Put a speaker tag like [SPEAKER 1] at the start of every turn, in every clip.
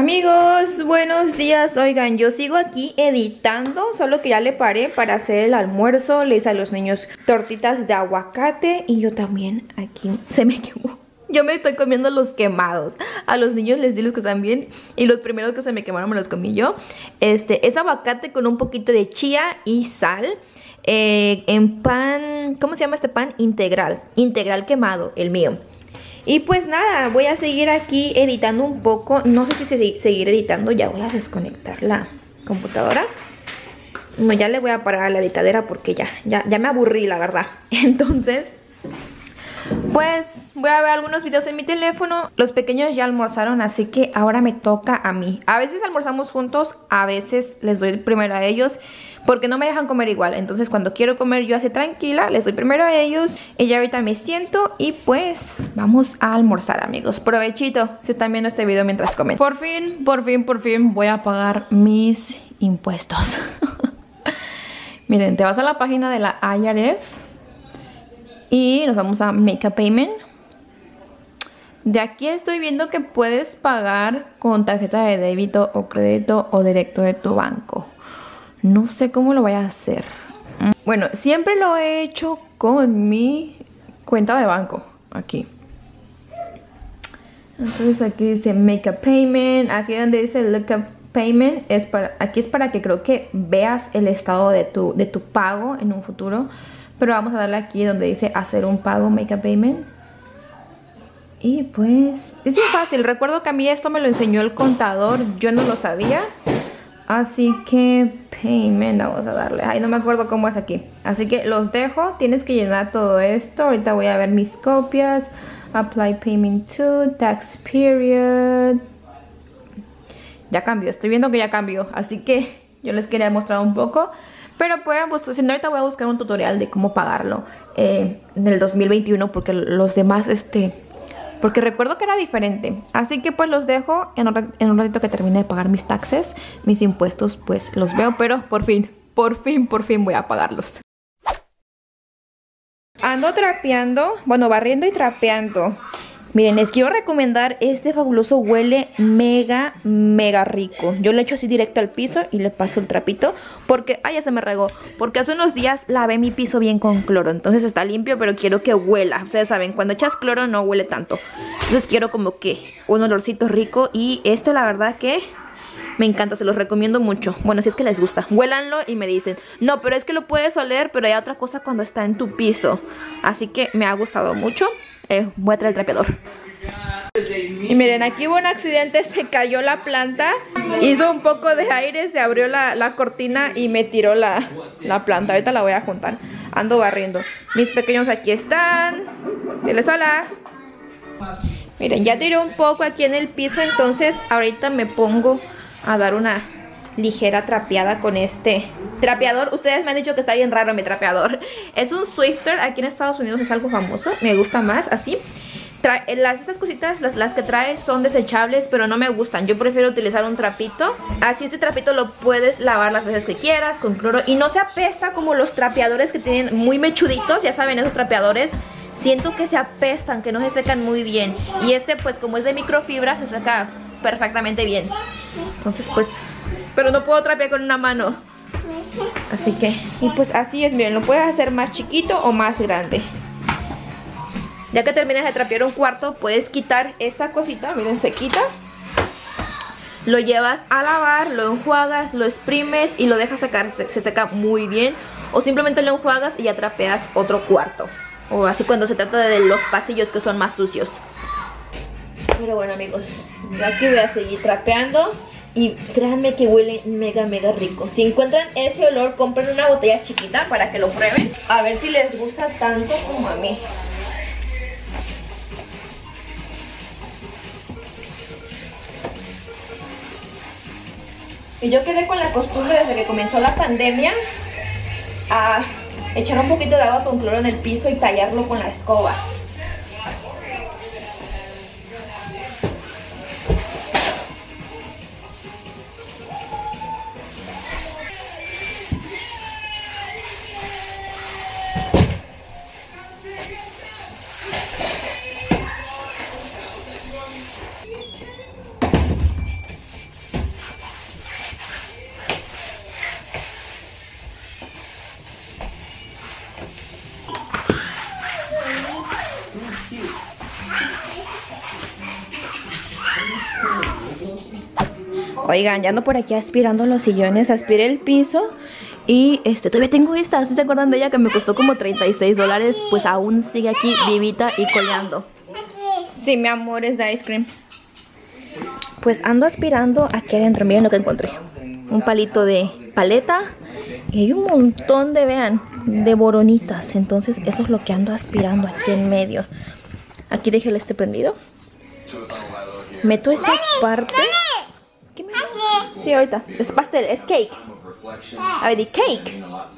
[SPEAKER 1] Amigos, buenos días. Oigan, yo sigo aquí editando, solo que ya le paré para hacer el almuerzo. Le hice a los niños tortitas de aguacate y yo también aquí se me quemó. Yo me estoy comiendo los quemados. A los niños les di los que están bien y los primeros que se me quemaron me los comí yo. Es aguacate con un poquito de chía y sal. En pan, ¿cómo se llama este pan? Integral quemado, el mío. Y pues nada, voy a seguir aquí editando un poco. No sé si seguir editando. Ya voy a desconectar la computadora. No, ya le voy a parar a la editadera porque ya me aburrí, la verdad. Entonces, pues voy a ver algunos videos en mi teléfono. Los pequeños ya almorzaron, así que ahora me toca a mí. A veces almorzamos juntos, a veces les doy primero a ellos, porque no me dejan comer igual. Entonces cuando quiero comer yo así tranquila, les doy primero a ellos. Y ya ahorita me siento y pues vamos a almorzar, amigos. Provechito si están viendo este video mientras comen. Por fin voy a pagar mis impuestos. Miren, te vas a la página de la IRS y nos vamos a Make a Payment. De aquí estoy viendo que puedes pagar con tarjeta de débito o crédito o directo de tu banco. No sé cómo lo voy a hacer. Bueno, siempre lo he hecho con mi cuenta de banco. Aquí. Entonces aquí dice Make a Payment. Aquí donde dice Look up Payment aquí es para que creo que veas el estado de tu pago en un futuro. Pero vamos a darle aquí donde dice hacer un pago, Make a Payment. Y pues es muy fácil. Recuerdo que a mí esto me lo enseñó el contador. Yo no lo sabía. Así que Payment, vamos a darle. Ay, no me acuerdo cómo es aquí. Así que los dejo. Tienes que llenar todo esto. Ahorita voy a ver mis copias. Apply Payment to, Tax Period. Ya cambió. Estoy viendo que ya cambió. Así que yo les quería mostrar un poco. Pero pueden buscar, si no, ahorita voy a buscar un tutorial de cómo pagarlo en el 2021, porque los demás, porque recuerdo que era diferente. Así que pues los dejo en un ratito que termine de pagar mis taxes, mis impuestos, pues los veo, pero por fin voy a pagarlos. Ando trapeando, bueno, barriendo y trapeando. Miren, les quiero recomendar este fabuloso, huele mega rico. Yo le echo así directo al piso y le paso el trapito porque, ay, ya se me regó. Porque hace unos días lavé mi piso bien con cloro, entonces está limpio, pero quiero que huela. Ustedes saben, cuando echas cloro no huele tanto. Entonces quiero como que un olorcito rico y la verdad que me encanta, se los recomiendo mucho. Bueno, si es que les gusta, huélanlo y me dicen, no, pero es que lo puedes oler, pero hay otra cosa cuando está en tu piso. Así que me ha gustado mucho. Voy a traer el trapeador. Y miren, aquí hubo un accidente, se cayó la planta, hizo un poco de aire, se abrió la cortina y me tiró la planta. Ahorita la voy a juntar. Ando barriendo. Mis pequeños aquí están. Diles hola. Miren, ya tiré un poco aquí en el piso, entonces ahorita me pongo a dar una ligera trapeada con este trapeador. Ustedes me han dicho que está bien raro mi trapeador. Es un Swiffer, aquí en Estados Unidos es algo famoso. Me gusta más así. Estas cositas, las que trae son desechables, pero no me gustan. Yo prefiero utilizar un trapito. Así este trapito lo puedes lavar las veces que quieras con cloro y no se apesta como los trapeadores que tienen muy mechuditos. Ya saben, esos trapeadores siento que se apestan, que no se secan muy bien. Y pues como es de microfibra, se seca perfectamente bien. Entonces pues, pero no puedo trapear con una mano. Así que, y pues así es, miren, lo puedes hacer más chiquito o más grande. Ya que terminas de trapear un cuarto, puedes quitar esta cosita, miren, se quita. Lo llevas a lavar, lo enjuagas, lo exprimes y lo dejas secar, se seca muy bien. O simplemente lo enjuagas y ya trapeas otro cuarto. O así cuando se trata de los pasillos que son más sucios. Pero bueno, amigos, yo aquí voy a seguir trapeando. Y créanme que huele mega rico. Si encuentran ese olor, compren una botella chiquita para que lo prueben. A ver si les gusta tanto como a mí. Y yo quedé con la costumbre desde que comenzó la pandemia a echar un poquito de agua con cloro en el piso y tallarlo con la escoba. Oigan, ya ando por aquí aspirando los sillones, aspiré el piso. Y todavía tengo esta, ¿sí se acuerdan de ella? Que me costó como $36. Pues aún sigue aquí vivita y coleando. Sí, mi amor, es de ice cream. Pues ando aspirando aquí adentro, miren lo que encontré. Un palito de paleta. Y hay un montón de, vean, de boronitas. Entonces eso es lo que ando aspirando aquí en medio. Aquí dejé el prendido. Meto esta parte. ¿Qué me hace? Sí, ahorita. Es pastel, es cake. A ver, de cake.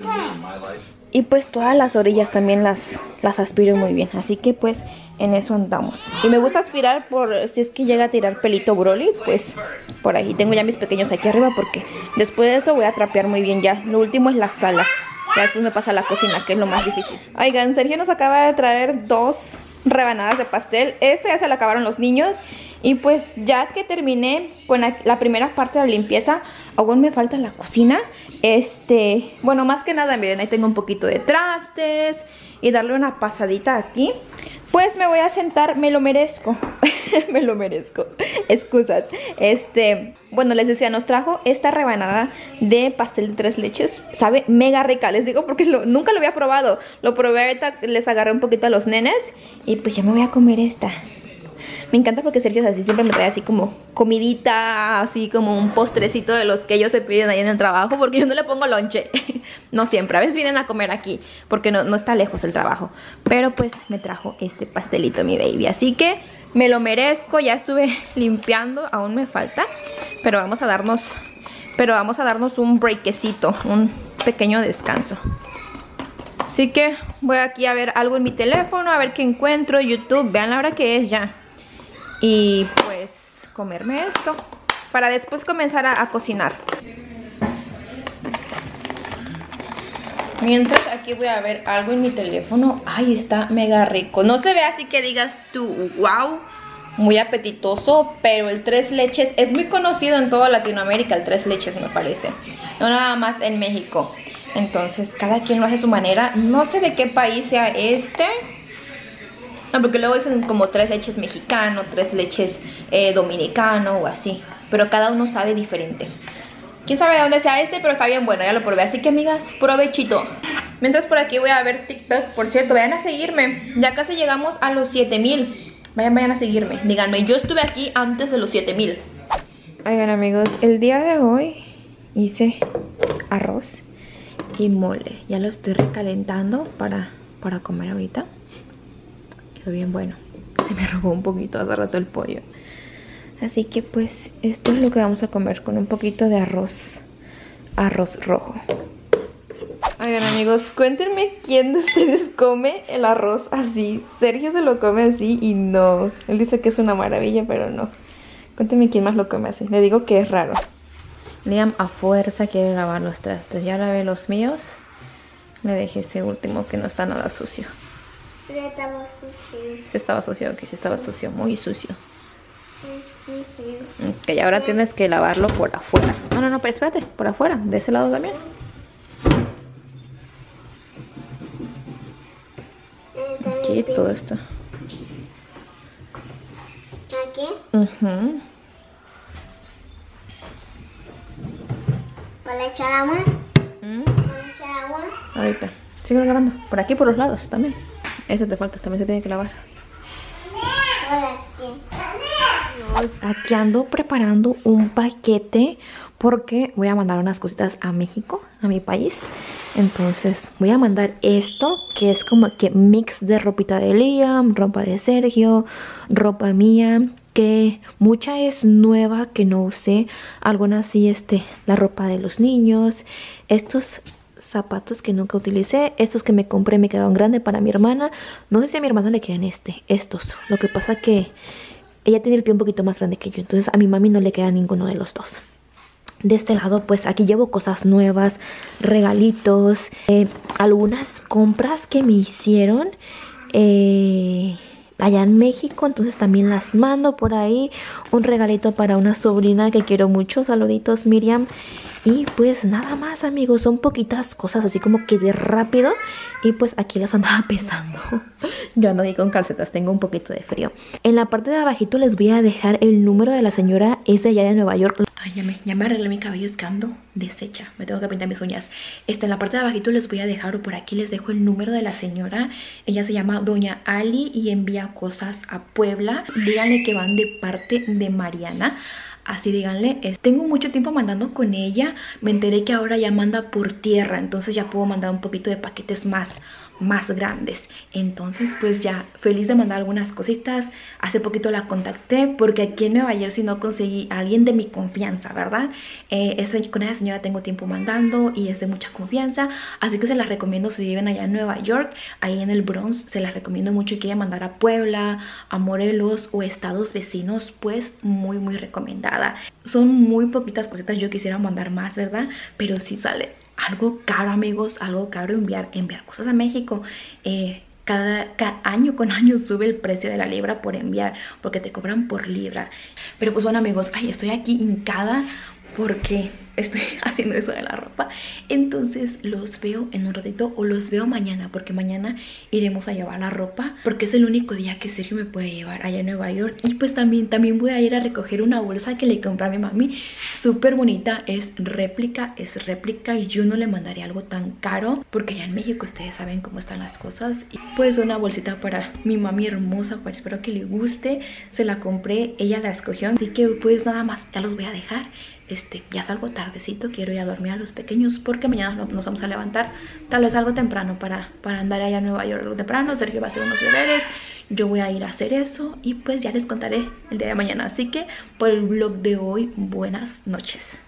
[SPEAKER 1] Y pues todas las orillas también las aspiro muy bien. Así que pues en eso andamos. Y me gusta aspirar por si es que llega a tirar pelito Broly. Pues por ahí tengo ya mis pequeños aquí arriba. Porque después de eso voy a trapear muy bien ya. Lo último es la sala. Ya después me pasa a la cocina, que es lo más difícil. Oigan, Sergio nos acaba de traer 2 rebanadas de pastel. Ya se le acabaron los niños. Y pues ya que terminé con la primera parte de la limpieza, aún me falta la cocina. Bueno, más que nada, miren, ahí tengo un poquito de trastes y darle una pasadita aquí. Pues me voy a sentar, me lo merezco. Me lo merezco. Excusas. Bueno, les decía, nos trajo esta rebanada de pastel de 3 leches. Sabe mega rica, les digo, porque nunca lo había probado. Lo probé ahorita, les agarré un poquito a los nenes. Y pues ya me voy a comer esta. Me encanta porque Sergio es así, siempre me trae así como comidita, así como un postrecito de los que ellos se piden ahí en el trabajo, porque yo no le pongo lonche. No siempre, a veces vienen a comer aquí, porque no está lejos el trabajo. Pero pues me trajo este pastelito mi baby, así que me lo merezco. Ya estuve limpiando, aún me falta, pero vamos a darnos un breakcito, un pequeño descanso. Así que voy aquí a ver algo en mi teléfono, a ver qué encuentro, YouTube. Vean la hora que es ya. Y pues comerme esto para después comenzar a cocinar. Mientras aquí voy a ver algo en mi teléfono. Ay, está mega rico. No se ve así que digas tú, wow, muy apetitoso, pero el 3 leches es muy conocido en toda Latinoamérica. El 3 leches me parece, no nada más en México. Entonces cada quien lo hace a su manera. No sé de qué país sea no, porque luego dicen como 3 leches mexicano, 3 leches dominicano o así. Pero cada uno sabe diferente. Quién sabe de dónde sea pero está bien bueno, ya lo probé. Así que amigas, provechito. Mientras por aquí voy a ver TikTok. Por cierto, vayan a seguirme. Ya casi llegamos a los 7000. Vayan a seguirme. Díganme, yo estuve aquí antes de los 7000. Oigan amigos, el día de hoy hice arroz y mole. Ya lo estoy recalentando para comer ahorita. Quedó bien bueno. Se me robó un poquito hace rato el pollo. Así que pues esto es lo que vamos a comer con un poquito de arroz rojo. Oigan amigos, cuéntenme quién de ustedes come el arroz así. Sergio se lo come así y no. Él dice que es una maravilla, pero no. Cuéntenme quién más lo come así. Le digo que es raro. Liam a fuerza quiere lavar los trastes. Ya lavé los míos. Le dejé ese último que no está nada sucio.
[SPEAKER 2] Pero estaba sucio.
[SPEAKER 1] Sí estaba sucio, ok, sí estaba sucio, muy sucio.
[SPEAKER 2] Muy sucio.
[SPEAKER 1] Ok, ahora tienes que lavarlo por afuera. No, pero espérate, por afuera, de ese lado también. Aquí, todo esto.
[SPEAKER 2] ¿Aquí? ¿Para echar agua? ¿Para echar agua?
[SPEAKER 1] Ahorita. Sigue grabando. Por aquí, por los lados también. Ese te falta, también se tiene que lavar. Aquí ando preparando un paquete porque voy a mandar unas cositas a México, a mi país. Entonces voy a mandar esto, que es como que mix de ropita de Liam, ropa de Sergio, ropa mía, que mucha es nueva que no usé. Algunas sí, la ropa de los niños, estos zapatos que nunca utilicé, estos que me compré me quedaron grandes para mi hermana. No sé si a mi hermana le quedan estos. Lo que pasa que ella tiene el pie un poquito más grande que yo, entonces a mi mami no le queda ninguno de los dos. De este lado pues aquí llevo cosas nuevas, regalitos, algunas compras que me hicieron allá en México, entonces también las mando por ahí. Un regalito para una sobrina que quiero mucho, saluditos Miriam. Y pues nada más amigos, son poquitas cosas así como que de rápido. Y pues aquí las andaba pesando. Yo ando aquí con calcetas, tengo un poquito de frío. En la parte de abajito les voy a dejar el número de la señora, es de allá de Nueva York. Ay, ya me arreglé mi cabello, es que ando deshecha. Me tengo que pintar mis uñas. En la parte de abajito les voy a dejar, o por aquí les dejo el número de la señora. Ella se llama Doña Ali y envía cosas a Puebla. Díganle que van de parte de Mariana. Así díganle, tengo mucho tiempo mandando con ella. Me enteré que ahora ya manda por tierra, entonces ya puedo mandar un poquito de paquetes más grandes. Entonces pues ya feliz de mandar algunas cositas. Hace poquito la contacté porque aquí en Nueva Jersey no conseguí a alguien de mi confianza, ¿verdad? Con esa señora tengo tiempo mandando y es de mucha confianza, así que se las recomiendo si viven allá en Nueva York, ahí en el Bronx. Se las recomiendo mucho y quieren mandar a Puebla, a Morelos o estados vecinos, pues muy recomendada. Son muy poquitas cositas, yo quisiera mandar más, ¿verdad? Pero sí sale algo caro, amigos, algo caro enviar cosas a México. Cada año con año sube el precio de la libra por enviar, porque te cobran por libra. Pero pues bueno, amigos, estoy aquí hincada porque estoy haciendo eso de la ropa. Entonces los veo en un ratito o los veo mañana, porque mañana iremos a llevar la ropa, porque es el único día que Sergio me puede llevar allá en Nueva York. Y pues también voy a ir a recoger una bolsa que le compré a mi mami, súper bonita, es réplica y yo no le mandaré algo tan caro, porque allá en México ustedes saben cómo están las cosas. Y pues una bolsita para mi mami hermosa, pues espero que le guste. Se la compré, ella la escogió, así que pues nada más, ya los voy a dejar. Ya salgo tardecito, quiero ir a dormir a los pequeños porque mañana nos vamos a levantar tal vez algo temprano para andar allá en Nueva York algo temprano. Sergio va a hacer unos deberes, yo voy a ir a hacer eso y pues ya les contaré el día de mañana. Así que por el vlog de hoy, buenas noches.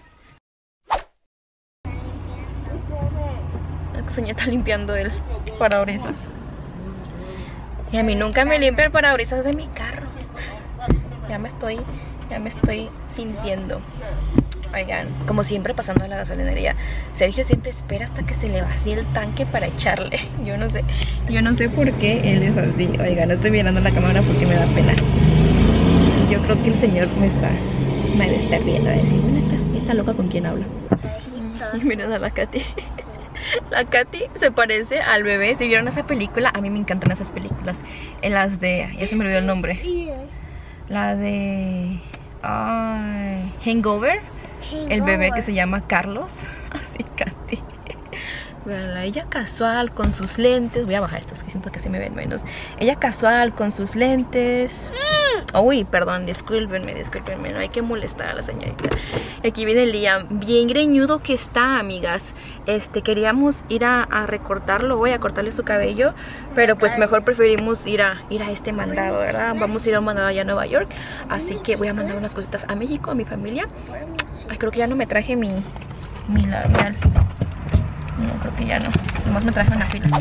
[SPEAKER 1] La señora está limpiando el parabrisas y a mí nunca me limpia el parabrisas de mi carro. Ya me estoy sintiendo. Oigan, como siempre pasando a la gasolinería, Sergio siempre espera hasta que se le vacíe el tanque para echarle. Yo no sé por qué él es así. Oigan, no estoy mirando la cámara porque me da pena. Yo creo que el señor me debe estar viendo a decir, bueno, está loca, con quién habla. Y miren a la Katy. La Katy se parece al bebé. Si vieron esa película, a mí me encantan esas películas. En las de, ya se me olvidó el nombre, la de Hangover. El bebé que se llama Carlos. Así, Katy. Veanla, ella casual con sus lentes. Voy a bajar estos que siento que se me ven menos. Ella casual con sus lentes. Uy, perdón, discúlpenme, no hay que molestar a la señorita. Aquí viene Liam, bien greñudo que está, amigas. Queríamos ir a recortarlo, voy a cortarle su cabello, pero pues mejor preferimos ir a este mandado, ¿verdad? Vamos a ir a un mandado allá a Nueva York, así que voy a mandar unas cositas a México, a mi familia. Ay, creo que ya no me traje mi labial. No, creo que ya no, nomás me traje una fila.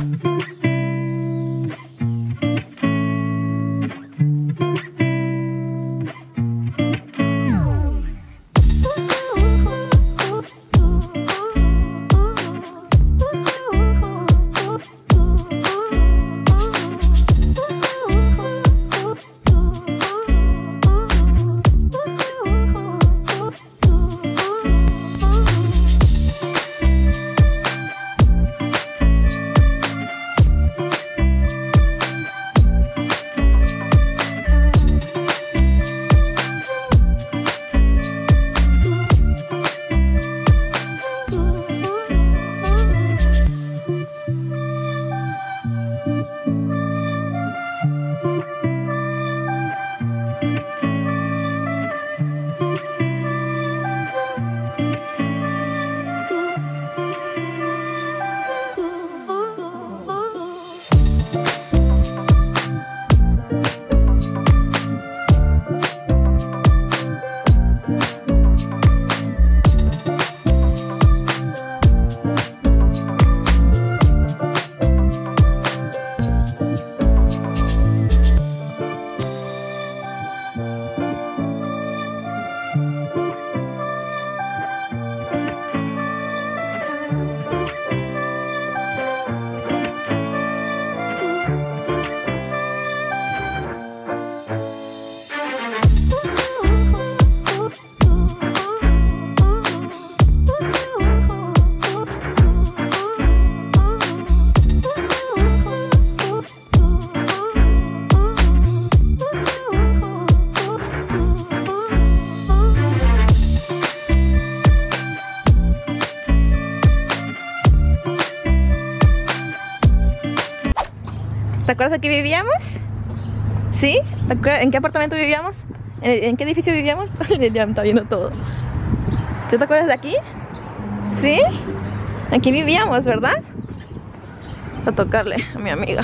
[SPEAKER 1] ¿Te acuerdas de aquí vivíamos? ¿Sí? ¿Te acuerdas en qué apartamento vivíamos? ¿En qué edificio vivíamos? Ya me está viendo todo. ¿Tú te acuerdas de aquí? ¿Sí? Aquí vivíamos, ¿verdad? A tocarle a mi amiga.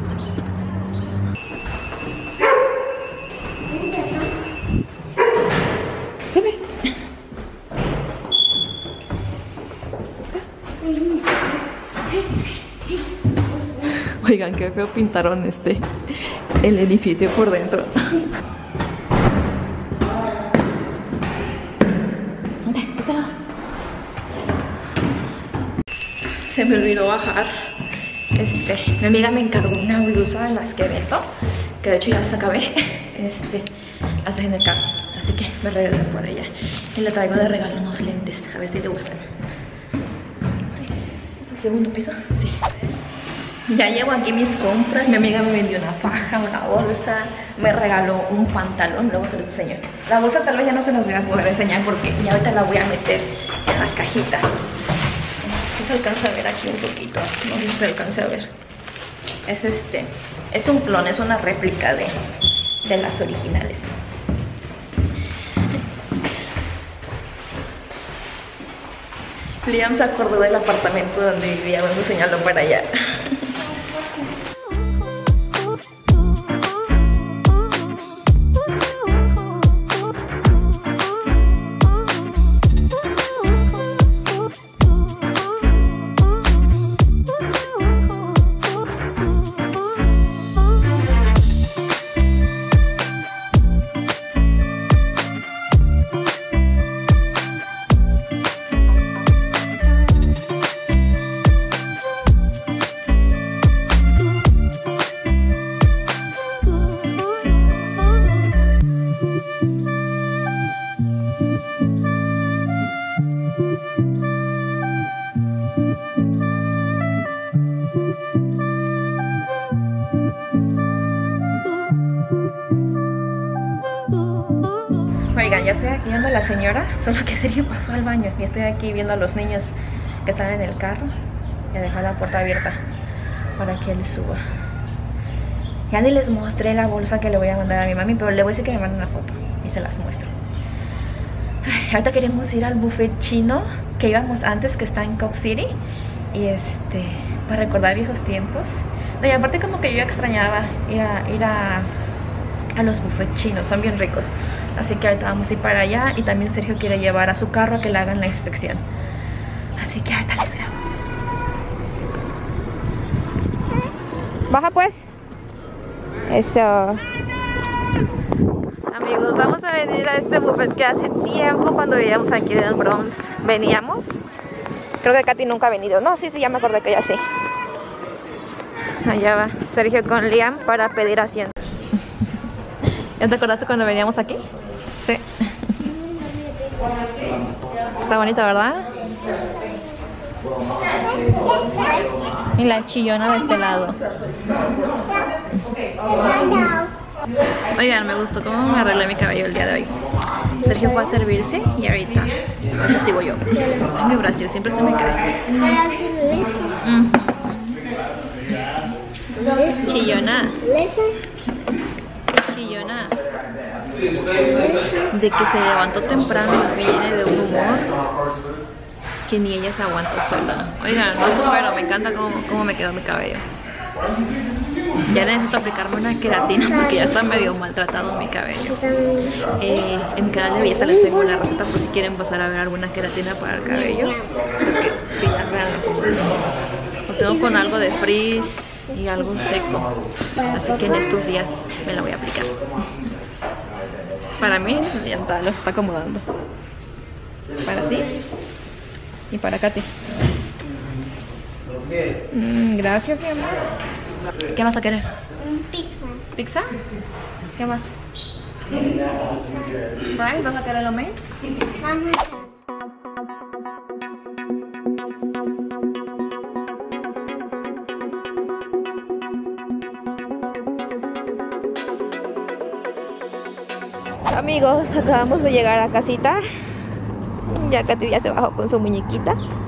[SPEAKER 1] Sube. Oigan, qué feo pintaron el edificio por dentro. Se me olvidó bajar. Mi amiga me encargó una blusa de las que vendo, que de hecho ya las acabé. Las dejé en el carro, así que me regresé por ella. Y le traigo de regalo unos lentes, a ver si le gustan. ¿Segundo piso? Sí. Ya llevo aquí mis compras. Mi amiga me vendió una faja, una bolsa, me regaló un pantalón, luego se los enseño. La bolsa tal vez ya no se los voy a poder enseñar porque ya ahorita la voy a meter en la cajita. Si se alcanza a ver aquí un poquito, no sé si se alcanza a ver. Es un clon, es una réplica de las originales. Liam se acordó del apartamento donde vivía, vamos a enseñarlo para allá. Oigan, ya estoy aquí viendo a la señora, solo que Sergio pasó al baño y estoy aquí viendo a los niños que están en el carro. Y a dejar la puerta abierta para que él suba. Ya ni les mostré la bolsa que le voy a mandar a mi mami, pero le voy a decir que me mande una foto y se las muestro. Ay, ahorita queremos ir al buffet chino que íbamos antes, que está en Cop City. Y para recordar viejos tiempos. No, y aparte como que yo extrañaba ir a los buffets chinos, son bien ricos. Así que ahorita vamos a ir para allá. Y también Sergio quiere llevar a su carro a que le hagan la inspección. Así que ahorita les grabo. Baja pues. Eso. Amigos, vamos a venir a este buffet que hace tiempo, cuando vivíamos aquí en el Bronx, veníamos. Creo que Katy nunca ha venido. No, sí, ya me acordé que ya sí. Allá va Sergio con Liam para pedir asiento. ¿Ya te acordaste cuando veníamos aquí? Sí. Está bonita, ¿verdad? Y la chillona de este lado. Oigan, me gustó cómo me arreglé mi cabello el día de hoy. Sergio fue a servirse y ahorita sigo yo. Ay, mi brazo siempre se me cae. Chillona. Chillona. De que se levantó temprano y viene de un humor que ni ella se aguanta sola. Oigan, no supero, me encanta cómo me quedó mi cabello. Ya necesito aplicarme una queratina porque ya está medio maltratado mi cabello. En mi canal de belleza les tengo la receta por si quieren pasar a ver alguna queratina para el cabello. Porque sí, ya vean, lo tengo con algo de frizz y algo seco. Así que en estos días me la voy a aplicar. Para mí ya los está acomodando. Para ti y para Katy. Gracias, mi amor. ¿Qué vas a querer?
[SPEAKER 2] Pizza.
[SPEAKER 1] ¿Pizza? ¿Qué más? ¿Fries? ¿Vas a querer lo main?
[SPEAKER 2] Vamos a...
[SPEAKER 1] Amigos, acabamos de llegar a casita. Ya Katy ya se bajó con su muñequita.